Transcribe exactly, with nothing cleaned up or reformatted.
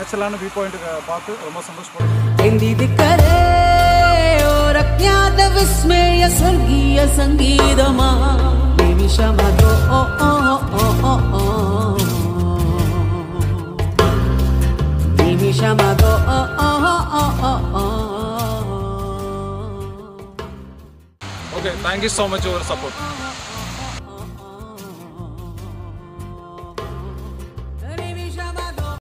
நேச்சுரலான view point பார்த்து ரொம்ப சந்தோஷப்படுறேன். और अज्ञात विस्मय स्वर्गीय संगीतमा निमिषमदो ओ ओ ओ ओ ओ निमिषमदो ओ ओ ओ ओ ओ. Okay, thank you so much for your support.